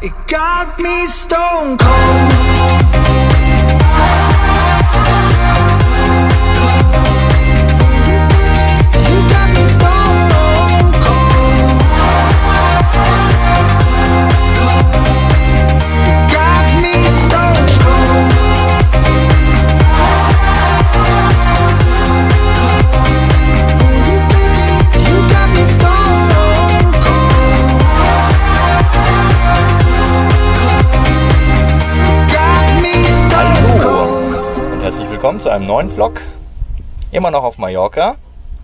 It got me stone cold. You got me stone cold. You got me stone cold. You got me stone cold. Got me stone cold. Und herzlich willkommen zu einem neuen Vlog. Immer noch auf Mallorca.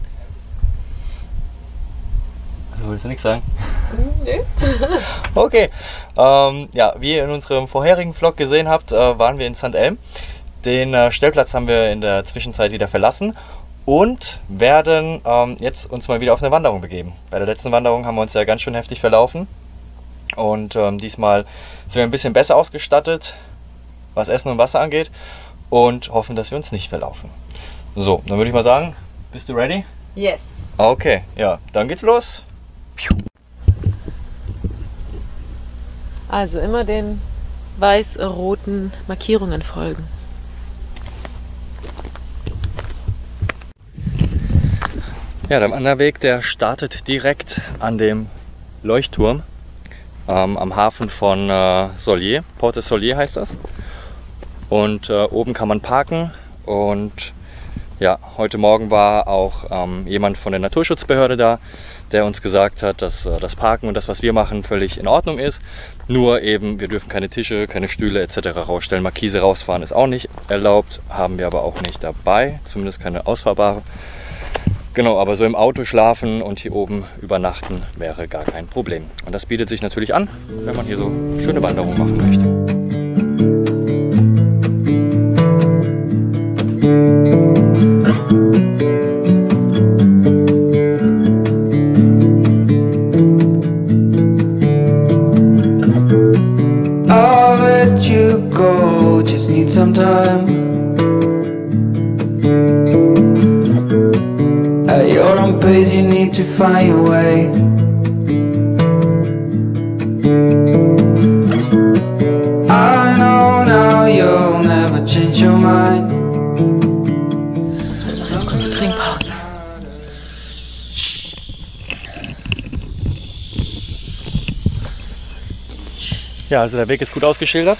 Also willst du nichts sagen? Nee. Okay. Ja, wie ihr in unserem vorherigen Vlog gesehen habt, waren wir in St. Elm. Den Stellplatz haben wir in der Zwischenzeit wieder verlassen und werden jetzt uns mal wieder auf eine Wanderung begeben. Bei der letzten Wanderung haben wir uns ja ganz schön heftig verlaufen und diesmal sind wir ein bisschen besser ausgestattet, was Essen und Wasser angeht, und hoffen, dass wir uns nicht verlaufen. So, dann würde ich mal sagen, bist du ready? Yes. Okay, ja, dann geht's los. Also immer den weiß-roten Markierungen folgen. Ja, der Wanderweg, der startet direkt an dem Leuchtturm am Hafen von Solier. Porte Solier heißt das. Und oben kann man parken. Und ja, heute Morgen war auch jemand von der Naturschutzbehörde da, der uns gesagt hat, dass das Parken und das, was wir machen, völlig in Ordnung ist. Nur eben, wir dürfen keine Tische, keine Stühle etc. rausstellen. Markise rausfahren ist auch nicht erlaubt, haben wir aber auch nicht dabei, zumindest keine ausfahrbare. Genau, aber so im Auto schlafen und hier oben übernachten wäre gar kein Problem. Und das bietet sich natürlich an, wenn man hier so schöne Wanderungen machen möchte. I'll let you go, just need some time. At your own pace, you need to find your way. I know now you'll never change your mind. Ganz kurze Trinkpause. Ja, also der Weg ist gut ausgeschildert.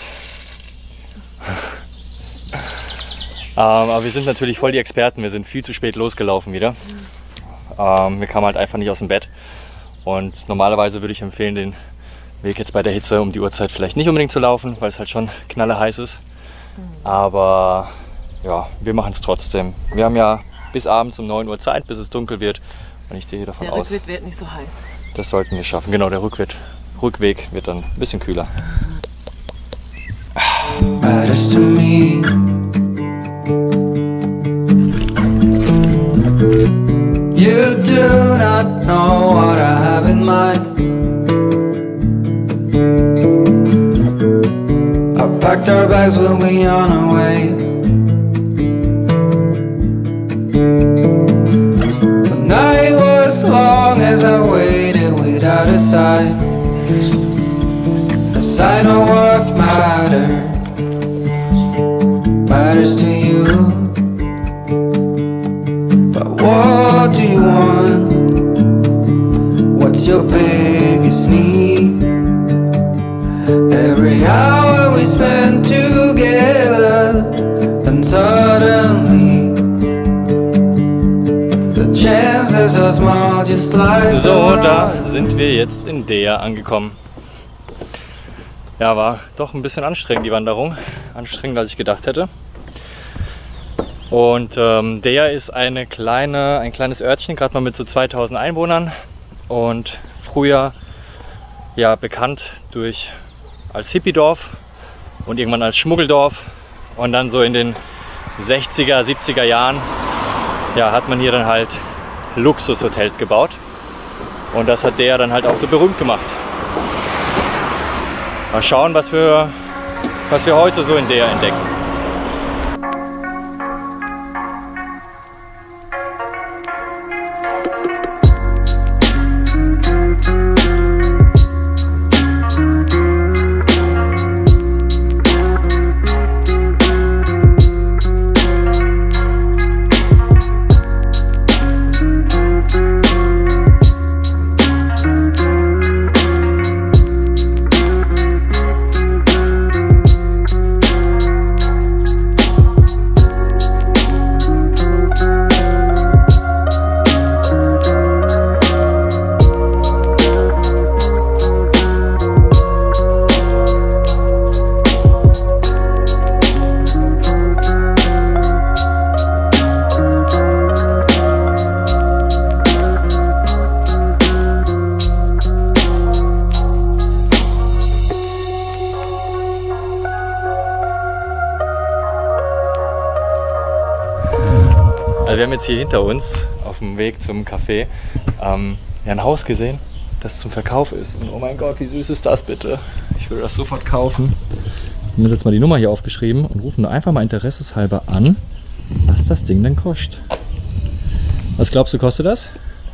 Aber wir sind natürlich voll die Experten. Wir sind viel zu spät losgelaufen wieder. Wir kamen halt einfach nicht aus dem Bett. Und normalerweise würde ich empfehlen, den Weg jetzt bei der Hitze um die Uhrzeit vielleicht nicht unbedingt zu laufen, weil es halt schon knalleheiß ist. Aber ja, wir machen es trotzdem. Wir haben ja bis abends um 9 Uhr Zeit, bis es dunkel wird. Und ich gehe davon Der aus, Rückweg wird nicht so heiß. das sollten wir schaffen. Genau, der Rückweg wird dann ein bisschen kühler. Matters to me. You do not know what I have in mind. I packed our bags, we'll be on our way. The night was long as I waited without a sign. 'Cause I know what matters to you. But what do you want? What's your biggest need? Every hour we spend together, and suddenly the chances are small, just like So, da sind wir jetzt in Dea angekommen. Ja, war doch ein bisschen anstrengend, die Wanderung. Anstrengender, als ich gedacht hätte. Und Dea ist ein kleines Örtchen, gerade mal mit so 2000 Einwohnern. Und früher ja bekannt als Hippiedorf und irgendwann als Schmuggeldorf. Und dann so in den 60er, 70er Jahren ja, hat man hier dann halt Luxushotels gebaut. Und das hat Dea dann halt auch so berühmt gemacht. Mal schauen, was wir heute so in Dea entdecken. wir haben jetzt hier hinter uns auf dem Weg zum Café ja, ein Haus gesehen, das zum Verkauf ist. Und oh mein Gott, wie süß ist das bitte? Ich würde das sofort kaufen. Wir haben jetzt mal die Nummer hier aufgeschrieben und rufen einfach mal interesseshalber an, was das Ding denn kostet. Was glaubst du, kostet das?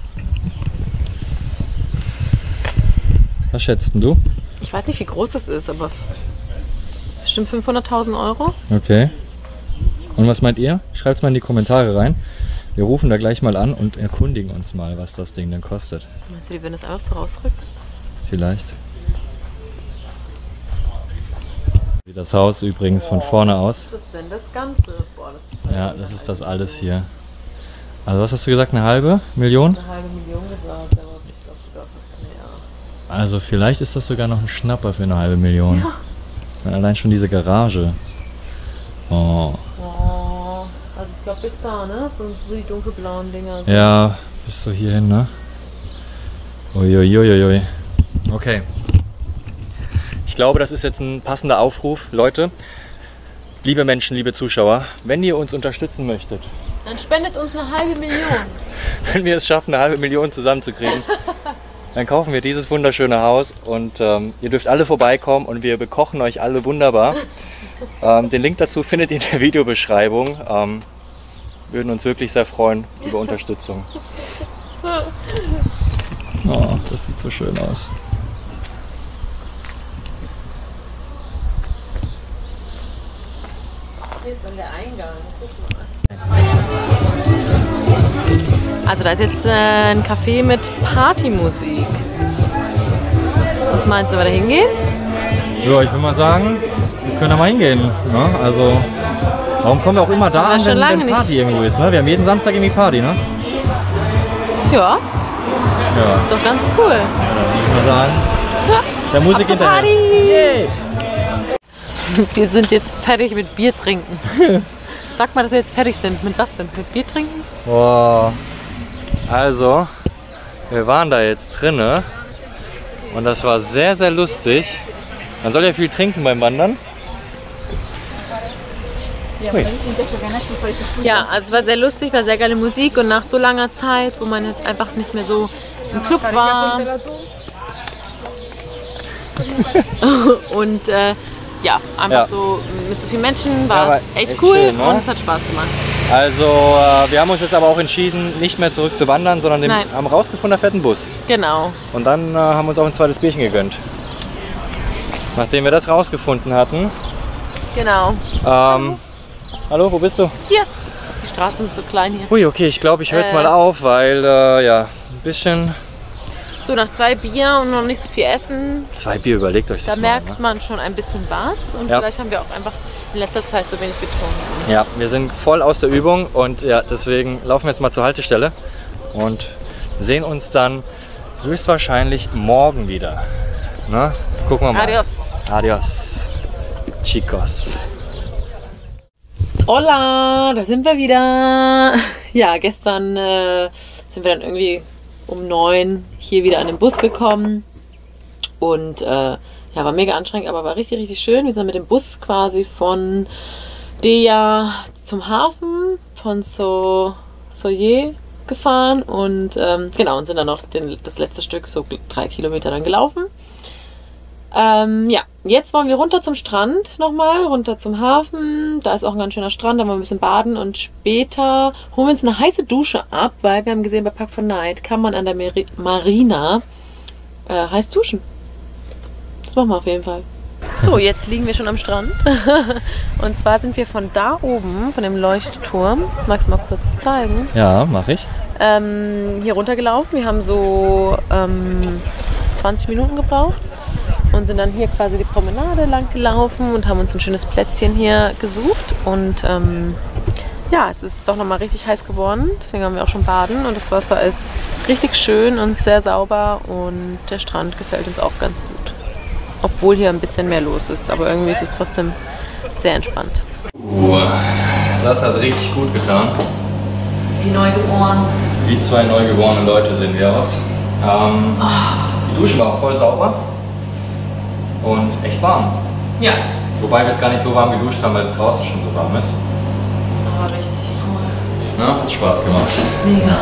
Was schätzt denn du? Ich weiß nicht, wie groß das ist, aber bestimmt 500.000 Euro. Okay. Und was meint ihr? Schreibt es mal in die Kommentare rein. Wir rufen da gleich mal an und erkundigen uns mal, was das Ding denn kostet. Meinst du, die würden das einfach so rausrücken? Vielleicht. Wie das Haus übrigens von vorne aus. Was ist denn das Ganze? Boah, das ist Ja, das ist das alles hier. Also was hast du gesagt, 1,5 Million? 1,5 Million gesagt, aber ich glaube sogar fast mehr. Also vielleicht ist das sogar noch ein Schnapper für 1,5 Million. Ja. Allein schon diese Garage. Oh. Oh, also ich glaube bis da, ne? So die dunkelblauen Dinger. So. Ja, bis so hierhin, ne? Uiuiuiui. Okay. Ich glaube, das ist jetzt ein passender Aufruf. Leute, liebe Menschen, liebe Zuschauer, wenn ihr uns unterstützen möchtet, Dann spendet uns 1,5 Million. wenn wir es schaffen, 1,5 Million zusammenzukriegen, dann kaufen wir dieses wunderschöne Haus und ihr dürft alle vorbeikommen und wir bekochen euch alle wunderbar. Den Link dazu findet ihr in der Videobeschreibung. Würden uns wirklich sehr freuen über Unterstützung. Oh, das sieht so schön aus. Hier ist dann der Eingang. Also da ist jetzt ein Café mit Partymusik. Was meinst du, wir da hingehen? Ja, ich würde mal sagen, wir können da mal hingehen. Ne? Also, warum kommen wir auch immer da an, wenn Party irgendwo ist? Ne? Wir haben jeden Samstag irgendwie Party, ne? Ja, Ja, ist doch ganz cool. würde ich mal sagen. Der Musik zur hinterher. Party! Yay! Wir sind jetzt fertig mit Bier trinken. Sag mal, dass wir jetzt fertig sind. Mit was denn? Mit Bier trinken? Boah. Also, wir waren da jetzt drinne und das war sehr, sehr lustig. Man soll ja viel trinken beim Wandern. Hui. Ja, also es war sehr lustig, war sehr geile Musik und nach so langer Zeit, wo man jetzt einfach nicht mehr so im Club war und ja, einfach so mit so vielen Menschen war es echt cool schön, ne? und es hat Spaß gemacht. Also, wir haben uns jetzt aber auch entschieden, nicht mehr zurück zu wandern, sondern haben rausgefunden, da fährt ein Bus. Genau. Und dann haben wir uns auch ein zweites Bierchen gegönnt. Nachdem wir das rausgefunden hatten. Genau. Hallo, wo bist du? Hier. Die Straßen sind so klein hier. Ui, okay, ich glaube, ich höre jetzt mal auf, weil, ja, ein bisschen... So, nach 2 Bier und noch nicht so viel Essen, 2 Bier, überlegt euch das da mal. merkt man schon ein bisschen was und vielleicht haben wir auch einfach in letzter Zeit so wenig getrunken. Ja, wir sind voll aus der Übung und ja, deswegen laufen wir jetzt mal zur Haltestelle und sehen uns dann höchstwahrscheinlich morgen wieder. Na, gucken wir mal. Adios. Adios, chicos. Hola, da sind wir wieder. Ja, gestern sind wir dann irgendwie um 9 hier wieder an den Bus gekommen und ja, war mega anstrengend, aber war richtig, richtig schön. Wir sind mit dem Bus quasi von Deja zum Hafen von Soye gefahren und genau, und sind dann noch das letzte Stück, so 3 Kilometer dann gelaufen. Ja, jetzt wollen wir runter zum Strand nochmal, runter zum Hafen. Da ist auch ein ganz schöner Strand, da wollen wir ein bisschen baden und später holen wir uns eine heiße Dusche ab, weil wir haben gesehen, bei Park for Night kann man an der Marina heiß duschen. Das machen wir auf jeden Fall. So, jetzt liegen wir schon am Strand. Und zwar sind wir von da oben, von dem Leuchtturm, magst du mal kurz zeigen? Ja, mache ich. Hier runtergelaufen. Wir haben so 20 Minuten gebraucht und sind dann hier quasi die Promenade lang gelaufen und haben uns ein schönes Plätzchen hier gesucht. Und ja, es ist doch nochmal richtig heiß geworden, deswegen haben wir auch schon baden und das Wasser ist richtig schön und sehr sauber und der Strand gefällt uns auch ganz gut. Obwohl hier ein bisschen mehr los ist, aber irgendwie ist es trotzdem sehr entspannt. Das hat richtig gut getan. Wie neugeboren. Wie 2 neugeborene Leute sehen wir aus. Die Dusche war auch voll sauber und echt warm. Ja. Wobei wir jetzt gar nicht so warm geduscht haben, weil es draußen schon so warm ist. Aber richtig cool. Na, hat Spaß gemacht. Mega.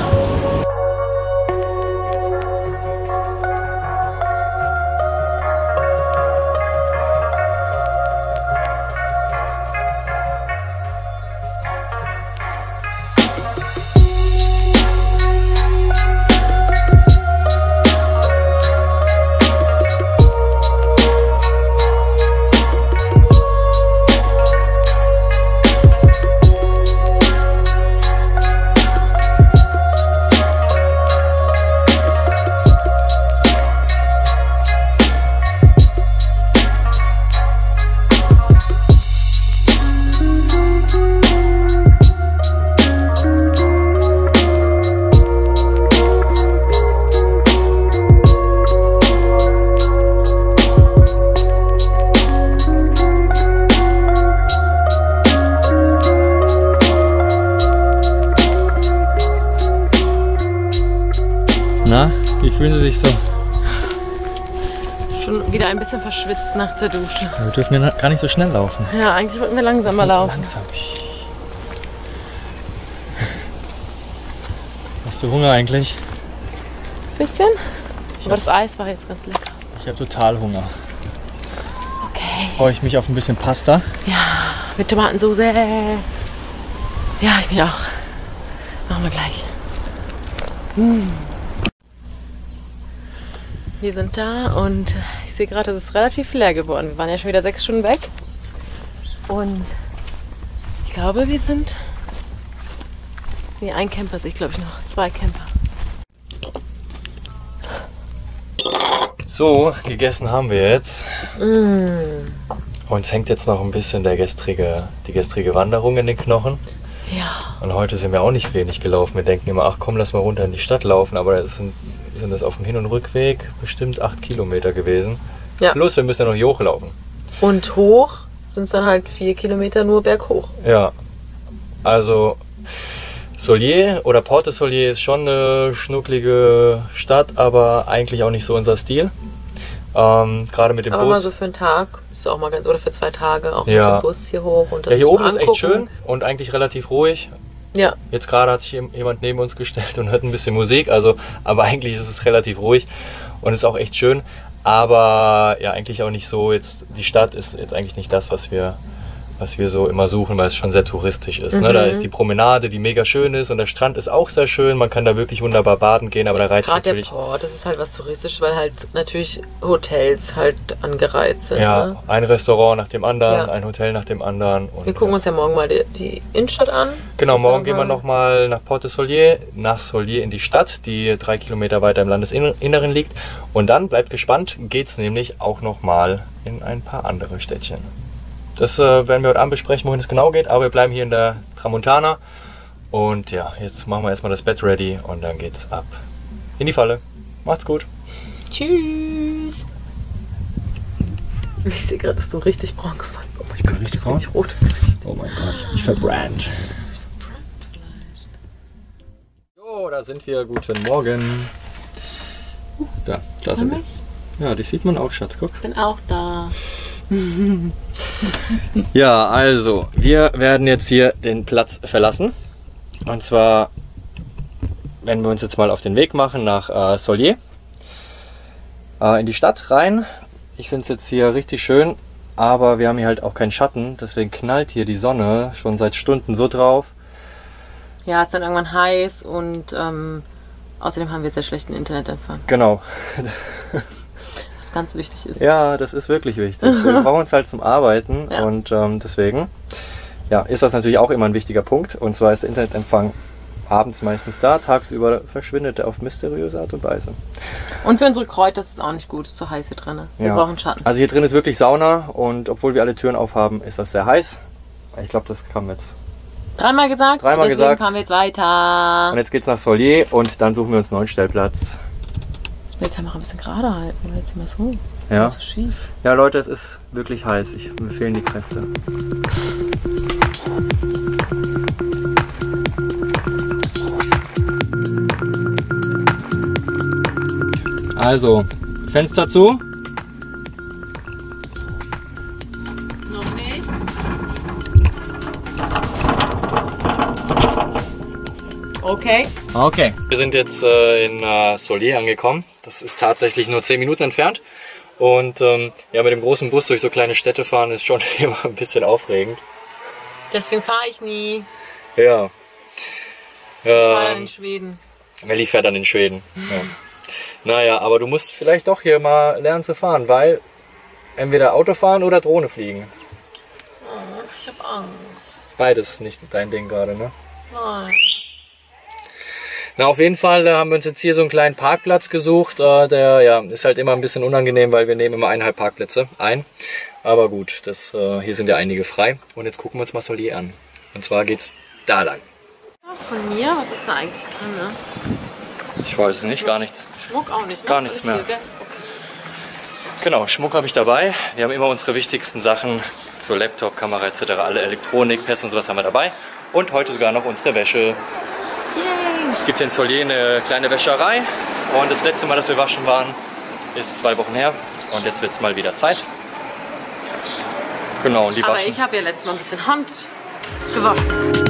Na, wie fühlen Sie sich so? Schon wieder ein bisschen verschwitzt nach der Dusche. Wir dürfen ja gar nicht so schnell laufen. Ja, eigentlich wollten wir langsamer laufen. Langsam. Hast du Hunger eigentlich? Bisschen? Aber das Eis war jetzt ganz lecker. Ich habe total Hunger. Okay. Freue ich mich auf ein bisschen Pasta. Ja, mit Tomatensauce. Ja, ich mich auch. Machen wir gleich. Wir sind da und ich sehe gerade, es ist relativ leer geworden. Wir waren ja schon wieder 6 Stunden weg. Und ich glaube, wir sind... Nee, ein Camper sehe ich, glaube ich, noch. 2 Camper. So, gegessen haben wir jetzt. Uns hängt jetzt noch ein bisschen die gestrige Wanderung in den Knochen. Ja. Und heute sind wir auch nicht wenig gelaufen. Wir denken immer, ach komm, lass mal runter in die Stadt laufen. Aber das sind das auf dem Hin- und Rückweg bestimmt 8 Kilometer gewesen. Ja. Plus, wir müssen ja noch hier hochlaufen. Und hoch sind es dann halt 4 Kilometer nur berghoch. Ja, also Solier oder Porte Solier ist schon eine schnucklige Stadt, aber eigentlich auch nicht so unser Stil. Gerade mit dem Aber Bus. mal so für einen Tag ist auch mal ganz, oder für 2 Tage auch Ja. mit dem Bus hier hoch. Und das Ja, hier mal oben ist echt angucken. schön und eigentlich relativ ruhig. Ja, Jetzt gerade hat sich jemand neben uns gestellt und hört ein bisschen Musik, also, aber eigentlich ist es relativ ruhig und ist auch echt schön. Aber ja, eigentlich auch nicht so, jetzt die Stadt ist jetzt eigentlich nicht das, was wir so immer suchen, weil es schon sehr touristisch ist. Ne? Da ist die Promenade, die mega schön ist und der Strand ist auch sehr schön, man kann da wirklich wunderbar baden gehen, aber da reizt gerade der natürlich... Port, das ist halt was Touristisches, weil halt natürlich Hotels halt angereizt sind. Ja, Ne? ein Restaurant nach dem anderen, Ja. ein Hotel nach dem anderen. Und, Wir gucken uns ja morgen mal die Innenstadt an. Genau, Das ist morgen ja gehen wir nochmal nach Porte Solier, nach Solier in die Stadt, die 3 Kilometer weiter im Landesinneren liegt. Und dann, bleibt gespannt, geht es nämlich auch nochmal in ein paar andere Städtchen. Das werden wir heute Abend besprechen, wohin es genau geht, aber wir bleiben hier in der Tramontana. Und ja, jetzt machen wir erstmal das Bett ready und dann geht's ab in die Falle. Macht's gut. Tschüss. Ich sehe gerade, dass du richtig braun geworden bist. Oh mein Gott, Richtig das ist braun? richtig rot im Gesicht. Oh mein Gott, ich verbrannt. So, da sind wir. Guten Morgen. Da sind wir. Ja, dich sieht man auch, Schatz, guck. Ich bin auch da. Ja, also, wir werden jetzt hier den Platz verlassen. Und zwar werden wir uns jetzt mal auf den Weg machen nach Solier. In die Stadt rein. Ich finde es jetzt hier richtig schön, aber wir haben hier halt auch keinen Schatten. Deswegen knallt hier die Sonne schon seit Stunden so drauf. Ja, es ist dann irgendwann heiß und außerdem haben wir sehr schlechten Internetempfang, Genau. was ganz wichtig ist. Ja, das ist wirklich wichtig. Wir brauchen uns halt zum Arbeiten Ja. und deswegen ja, ist das natürlich auch immer ein wichtiger Punkt. Und zwar ist der Internetempfang abends meistens da, tagsüber verschwindet er auf mysteriöse Art und Weise. Und für unsere Kräuter ist es auch nicht gut, es ist zu heiß hier drin. Wir Ja. brauchen Schatten. Also hier drin ist wirklich Sauna und obwohl wir alle Türen aufhaben, ist das sehr heiß. Ich glaube, das kam jetzt. Dreimal gesagt, Dreimal deswegen gesagt. fahren wir jetzt weiter. Und jetzt geht's nach Solier und dann suchen wir uns einen neuen Stellplatz. Ich will die Kamera ein bisschen gerade halten, weil jetzt immer so. Ja. So schief. Ja, Leute, es ist wirklich heiß. Mir fehlen die Kräfte. Also, Fenster zu. Noch nicht. Okay. Okay. Wir sind jetzt in Solier angekommen. Das ist tatsächlich nur 10 Minuten entfernt. Und ja, mit dem großen Bus durch so kleine Städte fahren ist schon immer ein bisschen aufregend. Deswegen fahre ich nie. Ja. Ich fahre dann in Schweden. Melli fährt dann in Schweden. Ja. Naja, aber du musst vielleicht doch hier mal lernen zu fahren, weil entweder Auto fahren oder Drohne fliegen. Oh, ich habe Angst. Beides nicht dein Ding gerade, ne? Nein. Na, auf jeden Fall haben wir uns jetzt hier so einen kleinen Parkplatz gesucht. Der ja, ist halt immer ein bisschen unangenehm, weil wir nehmen immer 1,5 Parkplätze ein. Aber gut, hier sind ja einige frei. Und jetzt gucken wir uns mal Solier an. Und zwar geht's da lang. Von mir? Was ist da eigentlich drin, ne? Ich weiß es nicht, gar nichts. Schmuck auch nicht, ne? Gar nichts mehr. Hier, Genau, Schmuck habe ich dabei. Wir haben immer unsere wichtigsten Sachen, so Laptop, Kamera etc., alle Elektronik, Pässe und sowas haben wir dabei. Und heute sogar noch unsere Wäsche. Yay. Es gibt hier in Solier eine kleine Wäscherei. Und das letzte Mal, dass wir waschen waren, ist 2 Wochen her. Und jetzt wird es mal wieder Zeit. Genau, und die Aber waschen. ich habe ja letztes Mal ein bisschen Hand gewaschen.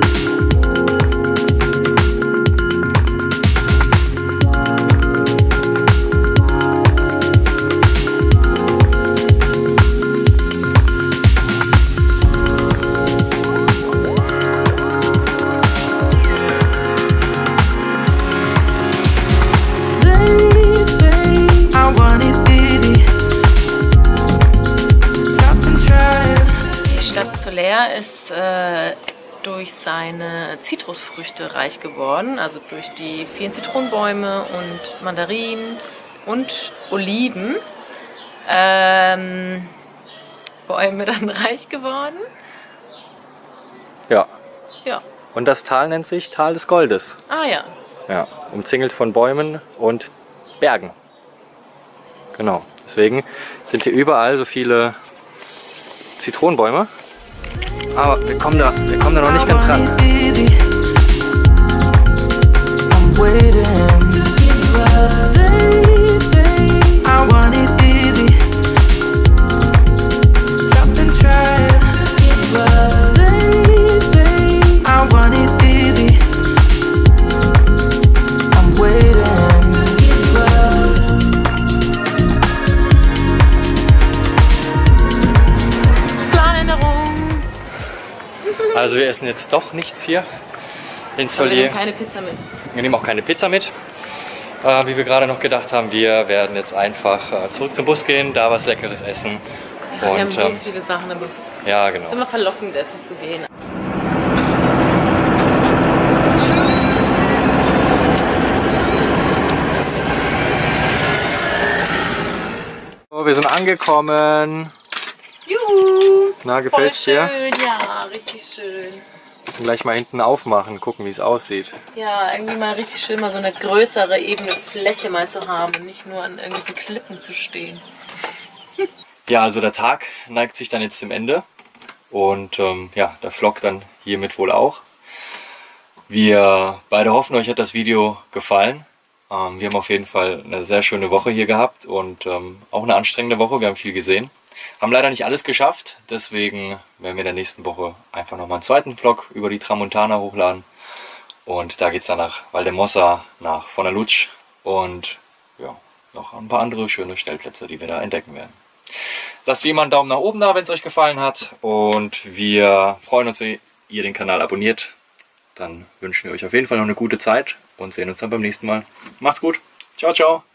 Solier ist durch seine Zitrusfrüchte reich geworden, also durch die vielen Zitronenbäume und Mandarinen und Oliven. Bäume dann reich geworden. Ja. Ja. Und das Tal nennt sich Tal des Goldes. Ah ja. Ja, umzingelt von Bäumen und Bergen. Genau, deswegen sind hier überall so viele Zitronenbäume. Aber wir kommen da noch nicht ganz ran. Also wir essen jetzt doch nichts hier in Solier. Wir nehmen keine Pizza mit. Wir nehmen auch keine Pizza mit. Wie wir gerade noch gedacht haben, wir werden jetzt einfach zurück zum Bus gehen, da was Leckeres essen. Ja, und, wir haben so viele Sachen im Bus. Ja, genau. Es ist immer verlockend, essen zu gehen. So, wir sind angekommen. Juhu! Na, gefällt's dir? Schön, ja, richtig schön. Wir müssen gleich mal hinten aufmachen, gucken, wie es aussieht. Ja, irgendwie mal richtig schön, mal so eine größere, ebene Fläche mal zu haben und nicht nur an irgendwelchen Klippen zu stehen. Ja, also der Tag neigt sich dann jetzt dem Ende. Und ja, der Vlog dann hiermit wohl auch. Wir beide hoffen, euch hat das Video gefallen. Wir haben auf jeden Fall eine sehr schöne Woche hier gehabt und auch eine anstrengende Woche. Wir haben viel gesehen. Haben leider nicht alles geschafft, deswegen werden wir in der nächsten Woche einfach nochmal einen zweiten Vlog über die Tramontana hochladen. Und da geht es dann nach Valdemossa, nach Fornalutsch und ja, noch ein paar andere schöne Stellplätze, die wir da entdecken werden. Lasst wie immer einen Daumen nach oben da, wenn es euch gefallen hat. Und wir freuen uns, wenn ihr den Kanal abonniert. Dann wünschen wir euch auf jeden Fall noch eine gute Zeit und sehen uns dann beim nächsten Mal. Macht's gut. Ciao, ciao.